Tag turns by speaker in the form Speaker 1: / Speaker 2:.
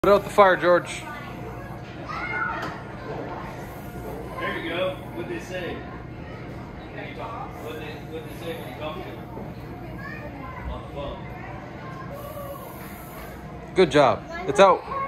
Speaker 1: Put out the fire, George.
Speaker 2: There you go. What'd they say? What'd they say when you talked to them? On the phone.
Speaker 1: Good job. It's out.